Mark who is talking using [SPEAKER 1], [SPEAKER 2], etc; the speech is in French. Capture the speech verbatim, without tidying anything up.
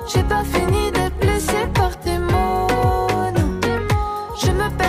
[SPEAKER 1] J'ai pas fini d'être blessée par tes mots, non. Je me perds